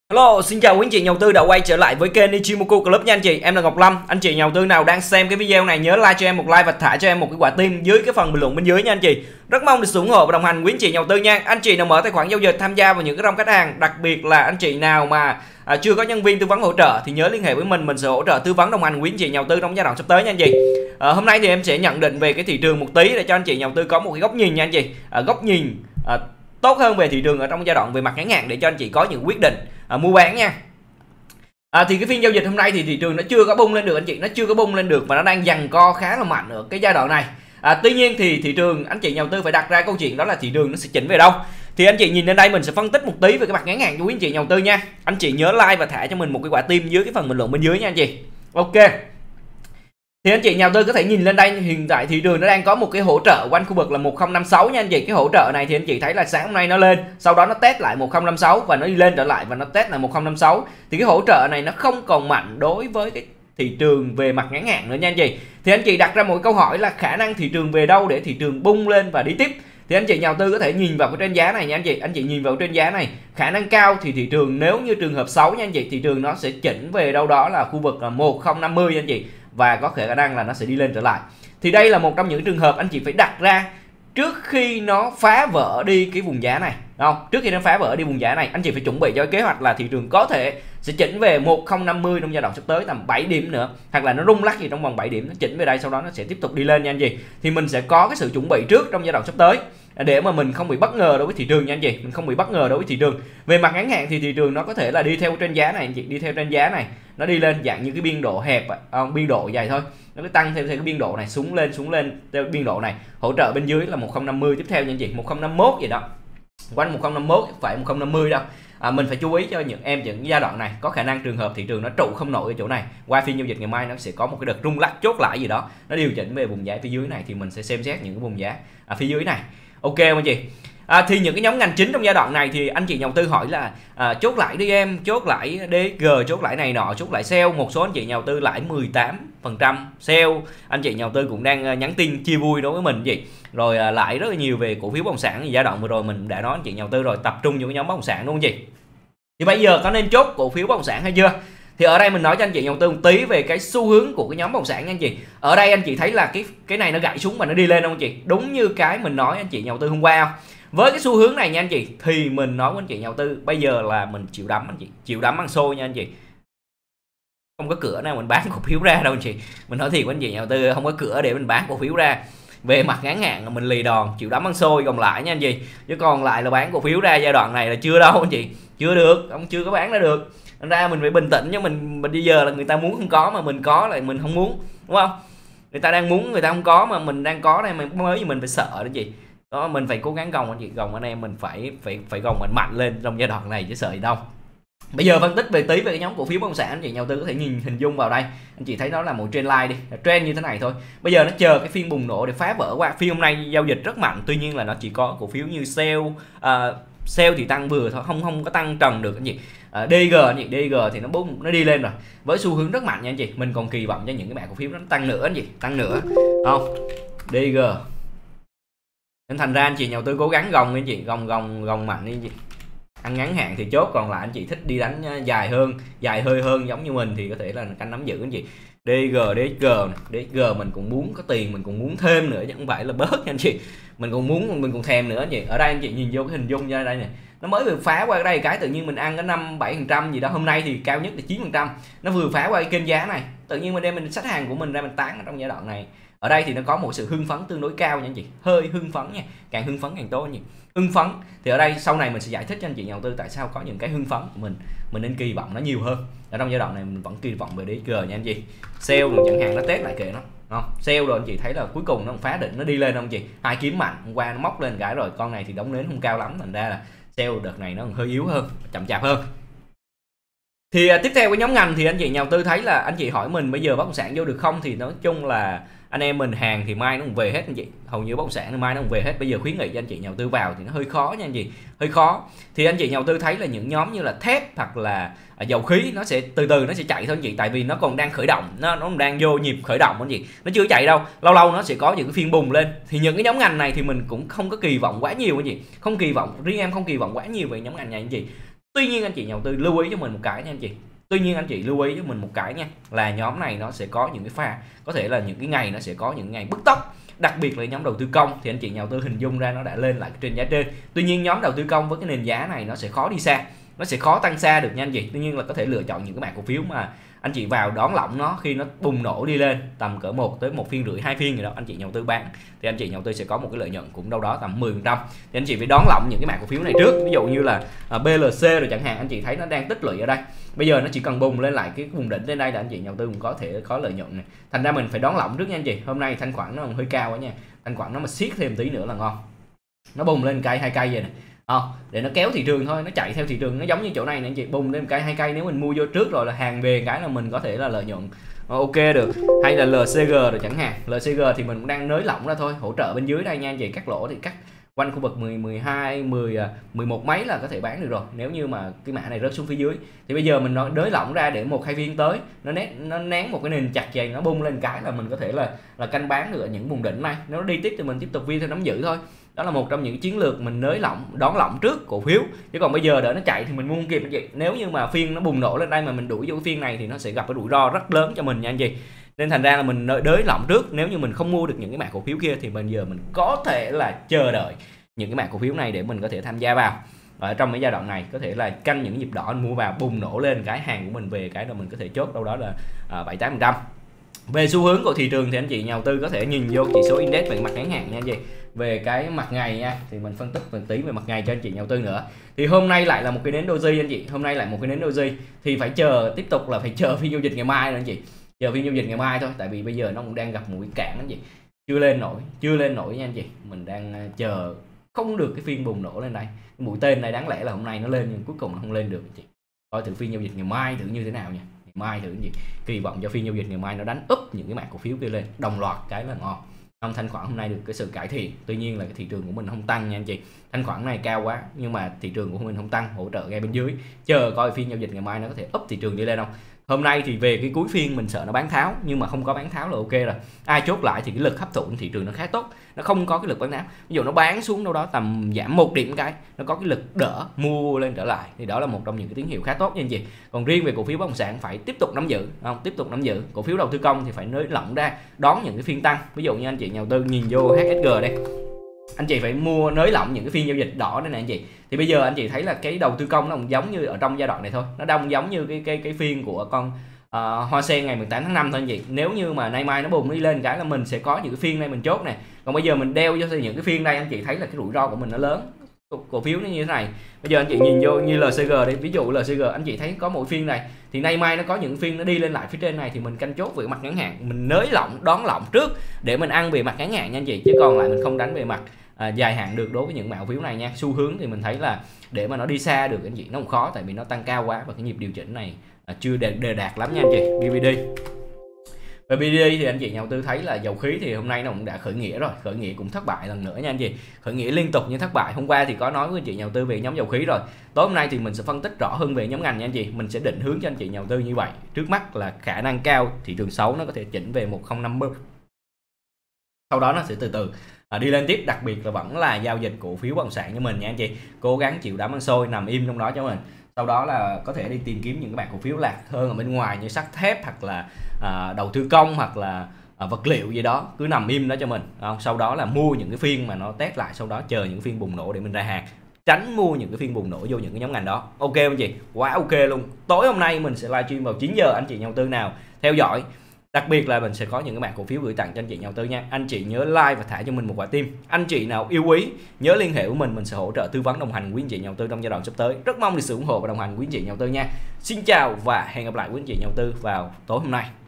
Hello, xin chào quý anh chị nhà đầu tư đã quay trở lại với kênh Ichimoku Club nha anh chị. Em là Ngọc Lâm. Anh chị nhà đầu tư nào đang xem cái video này nhớ like cho em một like và thả cho em một cái quả tim dưới cái phần bình luận bên dưới nha anh chị. Rất mong được sự ủng hộ và đồng hành quý anh chị nhà đầu tư nha. Anh chị nào mở tài khoản giao dịch tham gia vào những cái rong khách hàng, đặc biệt là anh chị nào mà chưa có nhân viên tư vấn hỗ trợ thì nhớ liên hệ với mình sẽ hỗ trợ tư vấn đồng hành quý anh chị nhà đầu tư trong giai đoạn sắp tới nha anh chị. Hôm nay thì em sẽ nhận định về cái thị trường một tí để cho anh chị nhà đầu tư có một cái góc nhìn nha anh chị. Góc nhìn tốt hơn về thị trường ở trong giai đoạn về mặt ngắn hạn để cho anh chị có những quyết định mua bán nha. Thì cái phiên giao dịch hôm nay thì thị trường nó chưa có bung lên được anh chị, nó chưa có bung lên được và nó đang giằng co khá là mạnh ở cái giai đoạn này. Tuy nhiên thì thị trường anh chị nhà đầu tư phải đặt ra câu chuyện đó là thị trường nó sẽ chỉnh về đâu. Thì anh chị nhìn lên đây mình sẽ phân tích một tí về cái mặt ngắn hạn cho quý anh chị nhà đầu tư nha. Anh chị nhớ like và thả cho mình một cái quả tim dưới cái phần bình luận bên dưới nha anh chị. Ok. Thì anh chị nhà đầu tư có thể nhìn lên đây, hiện tại thị trường nó đang có một cái hỗ trợ quanh khu vực là 1056 nha anh chị. Cái hỗ trợ này thì anh chị thấy là sáng hôm nay nó lên, sau đó nó test lại 1056 và nó đi lên trở lại và nó test lại 1056. Thì cái hỗ trợ này nó không còn mạnh đối với cái thị trường về mặt ngắn hạn nữa nha anh chị. Thì anh chị đặt ra một câu hỏi là khả năng thị trường về đâu để thị trường bung lên và đi tiếp. Thì anh chị nhà đầu tư có thể nhìn vào cái trên giá này nha anh chị. Anh chị nhìn vào trên giá này, khả năng cao thì thị trường nếu như trường hợp xấu nha anh chị, thị trường nó sẽ chỉnh về đâu đó là khu vực 1050 nha anh chị. Và có khả năng là nó sẽ đi lên trở lại. Thì đây là một trong những trường hợp anh chị phải đặt ra trước khi nó phá vỡ đi cái vùng giá này, không? Trước khi nó phá vỡ đi vùng giá này, anh chị phải chuẩn bị cho kế hoạch là thị trường có thể sẽ chỉnh về 1050 trong giai đoạn sắp tới tầm 7 điểm nữa, hoặc là nó rung lắc gì trong vòng 7 điểm nó chỉnh về đây, sau đó nó sẽ tiếp tục đi lên nha anh chị. Thì mình sẽ có cái sự chuẩn bị trước trong giai đoạn sắp tới để mà mình không bị bất ngờ đối với thị trường nha anh chị, mình không bị bất ngờ đối với thị trường. Về mặt ngắn hạn thì thị trường nó có thể là đi theo trên giá này anh chị, đi theo trên giá này, nó đi lên dạng như cái biên độ hẹp, biên độ dài thôi, nó cứ tăng theo cái biên độ này, xuống lên theo biên độ này. Hỗ trợ bên dưới là 1050 tiếp theo nha anh chị, 1051 gì đó, quanh 1051 phải 1050 đâu. Mình phải chú ý cho những giai đoạn này có khả năng trường hợp thị trường nó trụ không nổi ở chỗ này, qua phiên giao dịch ngày mai nó sẽ có một cái đợt rung lắc chốt lại gì đó, nó điều chỉnh về vùng giá phía dưới này thì mình sẽ xem xét những cái vùng giá phía dưới này. Ok anh chị. Thì những cái nhóm ngành chính trong giai đoạn này thì anh chị nhà đầu tư hỏi là chốt lại đi em, chốt lại DG, chốt lại này nọ, chốt lại sale. Một số anh chị nhà đầu tư lãi 18% sale, anh chị nhà đầu tư cũng đang nhắn tin chia vui đối với mình gì. Rồi lãi rất là nhiều về cổ phiếu bất động sản. Thì giai đoạn vừa rồi mình đã nói anh chị nhà đầu tư rồi, tập trung vào cái nhóm bất động sản đúng không chị? Thì bây giờ có nên chốt cổ phiếu bất động sản hay chưa? Thì ở đây mình nói cho anh chị nhà đầu tư một tí về cái xu hướng của cái nhóm bất động sản nha anh chị. Ở đây anh chị thấy là cái này nó gãy xuống và nó đi lên không anh chị? Đúng như cái mình nói anh chị nhà đầu tư hôm qua không? Với cái xu hướng này nha anh chị, thì mình nói với anh chị nhà đầu tư bây giờ là mình chịu đấm anh chị, chịu đấm ăn xôi nha anh chị. Không có cửa nào mình bán cổ phiếu ra đâu anh chị. Mình nói thiệt với anh chị nhà đầu tư, không có cửa để mình bán cổ phiếu ra. Về mặt ngắn hạn là mình lì đòn, chịu đấm ăn xôi còn lại nha anh chị. Chứ còn lại là bán cổ phiếu ra giai đoạn này là chưa đâu anh chị. Chưa được, ông chưa có bán ra được. Nên ra mình phải bình tĩnh, chứ mình bây giờ là người ta muốn không có mà mình có lại mình không muốn, đúng không? Người ta đang muốn người ta không có mà mình đang có đây, mình mới gì mình phải sợ đó chị. Đó, mình phải cố gắng gồng anh chị, gồng anh em mình phải gồng mình mạnh lên trong giai đoạn này chứ sợ gì đâu. Bây giờ phân tích về tí về cái nhóm cổ phiếu bất động sản, anh chị nhà đầu tư có thể nhìn hình dung vào đây. Anh chị thấy nó là một trend line đi, trend như thế này thôi. Bây giờ nó chờ cái phiên bùng nổ để phá vỡ qua. Phiên hôm nay giao dịch rất mạnh, tuy nhiên là nó chỉ có cổ phiếu như sale thì tăng vừa thôi, không có tăng trần được anh chị. DG anh chị, DG thì nó đi lên rồi với xu hướng rất mạnh nha anh chị. Mình còn kỳ vọng cho những cái mã cổ phiếu nó tăng nữa anh chị, tăng nữa không? DG. Nên thành ra anh chị nhà đầu tư cố gắng gồng anh chị, gồng mạnh đi anh chị. Ăn ngắn hạn thì chốt, còn lại anh chị thích đi đánh dài hơn, dài hơi hơn giống như mình thì có thể là canh nắm giữ anh chị. DG mình cũng muốn có tiền, mình cũng muốn thêm nữa chứ không phải là bớt nha anh chị. Mình cũng muốn, mình cũng thèm nữa anh chị. Ở đây anh chị nhìn vô cái hình dung ra đây nè, nó mới vừa phá qua đây cái tự nhiên mình ăn cái 5-7% gì đó. Hôm nay thì cao nhất là 9%, nó vừa phá qua cái kênh giá này, tự nhiên mình đem mình xách hàng của mình ra mình tán ở trong giai đoạn này. Ở đây thì nó có một sự hưng phấn tương đối cao nha anh chị, hơi hưng phấn nha, càng hưng phấn càng tốt anh chị. Hưng phấn thì ở đây sau này mình sẽ giải thích cho anh chị nhà đầu tư tại sao có những cái hưng phấn của mình nên kỳ vọng nó nhiều hơn. Ở trong giai đoạn này mình vẫn kỳ vọng về DG nha anh chị. Sale rồi chẳng hạn nó test lại kệ nó, không? Sale rồi anh chị thấy là cuối cùng nó phá định, nó đi lên không chị? Hai kiếm mạnh, hôm qua nó móc lên cái rồi, con này thì đóng nến không cao lắm, thành ra là sale đợt này nó hơi yếu hơn, chậm chạp hơn. Thì tiếp theo cái nhóm ngành thì anh chị nhà đầu tư thấy là anh chị hỏi mình bây giờ bất động sản vô được không, thì nói chung là anh em mình hàng thì mai nó cũng về hết anh chị, hầu như bất động sản thì mai nó cũng về hết. Bây giờ khuyến nghị cho anh chị nhà đầu tư vào thì nó hơi khó nha anh chị, hơi khó. Thì anh chị nhà đầu tư thấy là những nhóm như là thép hoặc là dầu khí nó sẽ từ từ nó sẽ chạy thôi anh chị, tại vì nó còn đang khởi động, nó đang vô nhịp khởi động anh chị, nó chưa chạy đâu, lâu lâu nó sẽ có những cái phiên bùng lên. Thì những cái nhóm ngành này thì mình cũng không có kỳ vọng quá nhiều anh chị, không kỳ vọng, riêng em không kỳ vọng quá nhiều về nhóm ngành này anh chị. Tuy nhiên anh chị nhà đầu tư lưu ý cho mình một cái nha anh chị. Tuy nhiên anh chị lưu ý cho mình một cái nha, là nhóm này nó sẽ có những cái pha, có thể là những cái ngày nó sẽ có những ngày bứt tốc. Đặc biệt là nhóm đầu tư công thì anh chị nhà đầu tư hình dung ra nó đã lên lại trên giá trên. Tuy nhiên nhóm đầu tư công với cái nền giá này nó sẽ khó đi xa, nó sẽ khó tăng xa được nha anh chị. Tuy nhiên là có thể lựa chọn những cái mã cổ phiếu mà anh chị vào đón lỏng nó khi nó bùng nổ đi lên tầm cỡ 1 tới 1 phiên rưỡi 2 phiên gì đó, anh chị nhà đầu tư bán thì anh chị nhà đầu tư sẽ có một cái lợi nhuận cũng đâu đó tầm 10%. Thì anh chị phải đón lỏng những cái mã cổ phiếu này trước, ví dụ như là BLC rồi chẳng hạn, anh chị thấy nó đang tích lũy ở đây, bây giờ nó chỉ cần bùng lên lại cái vùng đỉnh trên đây là anh chị nhà đầu tư cũng có thể có lợi nhuận này. Thành ra mình phải đón lỏng trước nha anh chị. Hôm nay thanh khoản nó hơi cao quá nha, thanh khoản nó mà siết thêm tí nữa là ngon, nó bùng lên cây 2 cây vậy này để nó kéo thị trường thôi, nó chạy theo thị trường, nó giống như chỗ này nè anh chị, bùng lên cây 2 cây, nếu mình mua vô trước rồi là hàng về cái là mình có thể là lợi nhuận ok được. Hay là LCG rồi chẳng hạn, LCG thì mình cũng đang nới lỏng ra thôi, hỗ trợ bên dưới đây nha anh chị, cắt lỗ thì cắt quanh khu vực 10, 12, 10, 11 mấy là có thể bán được rồi. Nếu như mà cái mã này rớt xuống phía dưới thì bây giờ mình nới lỏng ra để 1-2 phiên tới nó nén một cái nền chặt chày, nó bung lên cái là mình có thể là canh bán được ở những vùng đỉnh này. Nếu nó đi tiếp thì mình tiếp tục viên theo nắm giữ thôi. Đó là một trong những chiến lược mình nới lỏng, đón lỏng trước cổ phiếu. Chứ còn bây giờ đợi nó chạy thì mình mua không kịp anh chị. Nếu như mà phiên nó bùng nổ lên đây mà mình đuổi vô cái phiên này thì nó sẽ gặp cái rủi ro rất lớn cho mình nha anh chị. Nên thành ra là mình nới lỏng trước. Nếu như mình không mua được những cái mã cổ phiếu kia thì bây giờ mình có thể là chờ đợi những cái mã cổ phiếu này để mình có thể tham gia vào. Ở trong cái giai đoạn này có thể là canh những nhịp đỏ anh mua vào, bùng nổ lên cái hàng của mình về cái là mình có thể chốt đâu đó là 7-8%. Về xu hướng của thị trường thì anh chị nhà đầu tư có thể nhìn vô chỉ số index về mặt ngắn hạn nha anh chị. Về cái mặt ngày nha thì mình phân tích một tí về mặt ngày cho anh chị nhà đầu tư nữa. Thì hôm nay lại là một cái nến doji anh chị, hôm nay lại một cái nến doji thì phải chờ, tiếp tục là phải chờ phiên giao dịch ngày mai nữa anh chị. Chờ phiên giao dịch ngày mai thôi, tại vì bây giờ nó cũng đang gặp mũi cản anh chị. Chưa lên nổi nha anh chị. Mình đang chờ không được cái phiên bùng nổ lên đây. Cái mũi tên này đáng lẽ là hôm nay nó lên nhưng cuối cùng nó không lên được anh chị. Coi thử phiên giao dịch ngày mai thử như thế nào nha. Ngày mai thử gì. Kỳ vọng cho phiên giao dịch ngày mai nó đánh úp những cái mã cổ phiếu kia lên đồng loạt cái là ngon. Không, thanh khoản hôm nay được cái sự cải thiện, tuy nhiên là cái thị trường của mình không tăng nha anh chị. Thanh khoản này cao quá nhưng mà thị trường của mình không tăng, hỗ trợ ngay bên dưới. Chờ coi phiên giao dịch ngày mai nó có thể úp thị trường đi lên không. Hôm nay thì về cái cuối phiên mình sợ nó bán tháo, nhưng mà không có bán tháo là ok rồi. Ai chốt lại thì cái lực hấp thụ thị trường nó khá tốt, nó không có cái lực bán tháo. Ví dụ nó bán xuống đâu đó tầm giảm 1 điểm cái, nó có cái lực đỡ mua lên trở lại, thì đó là một trong những cái tín hiệu khá tốt nha anh chị. Còn riêng về cổ phiếu bất động sản phải tiếp tục nắm giữ, không? Tiếp tục nắm giữ. Cổ phiếu đầu tư công thì phải nới lỏng ra, đón những cái phiên tăng. Ví dụ như anh chị nhà đầu tư nhìn vô HSG đây, anh chị phải mua nới lỏng những cái phiên giao dịch đỏ đây này anh chị. Thì bây giờ anh chị thấy là cái đầu tư công nó cũng giống như ở trong giai đoạn này thôi, nó đông giống như cái phiên của con Hoa Sen ngày 18 tháng 5 thôi anh chị. Nếu như mà nay mai nó bùng đi lên cái là mình sẽ có những cái phiên này mình chốt này. Còn bây giờ mình đeo cho những cái phiên đây, anh chị thấy là cái rủi ro của mình nó lớn. Cổ phiếu nó như thế này, bây giờ anh chị nhìn vô như LCG đây, ví dụ LCG anh chị thấy có mỗi phiên này thì nay mai nó có những phiên nó đi lên lại phía trên này thì mình canh chốt về mặt ngắn hạn, mình nới lỏng đón lỏng trước để mình ăn về mặt ngắn hạn nha anh chị, chứ còn lại mình không đánh về mặt dài hạn được đối với những mã cổ phiếu này nha. Xu hướng thì mình thấy là để mà nó đi xa được anh chị nó cũng khó, tại vì nó tăng cao quá và cái nhịp điều chỉnh này chưa đều đạt lắm nha anh chị. BVD về BVD thì anh chị nhà đầu tư thấy là dầu khí thì hôm nay nó cũng đã khởi nghĩa rồi, khởi nghĩa cũng thất bại lần nữa nha anh chị, khởi nghĩa liên tục như thất bại. Hôm qua thì có nói với anh chị nhà đầu tư về nhóm dầu khí rồi, tối hôm nay thì mình sẽ phân tích rõ hơn về nhóm ngành nha anh chị. Mình sẽ định hướng cho anh chị nhà đầu tư như vậy. Trước mắt là khả năng cao thị trường xấu nó có thể chỉnh về 1050, sau đó nó sẽ từ từ đi lên tiếp. Đặc biệt là vẫn là giao dịch cổ phiếu bất động sản cho mình nha anh chị, cố gắng chịu đám ăn xôi, nằm im trong đó cho mình. Sau đó là có thể đi tìm kiếm những cái mã cổ phiếu lạc hơn ở bên ngoài như sắt thép hoặc là đầu tư công hoặc là vật liệu gì đó, cứ nằm im đó cho mình. Sau đó là mua những cái phiên mà nó test lại, sau đó chờ những phiên bùng nổ để mình ra hàng, tránh mua những cái phiên bùng nổ vô những cái nhóm ngành đó. Ok anh chị, quá ok luôn. Tối hôm nay mình sẽ livestream vào 9 giờ, anh chị nhà đầu tư nào theo dõi. Đặc biệt là mình sẽ có những cái mã cổ phiếu gửi tặng cho anh chị nhà đầu tư nha. Anh chị nhớ like và thả cho mình một quả tim. Anh chị nào yêu quý nhớ liên hệ của mình sẽ hỗ trợ tư vấn đồng hành quý anh chị nhà đầu tư trong giai đoạn sắp tới. Rất mong được sự ủng hộ và đồng hành quý anh chị nhà đầu tư nha. Xin chào và hẹn gặp lại quý anh chị nhà đầu tư vào tối hôm nay.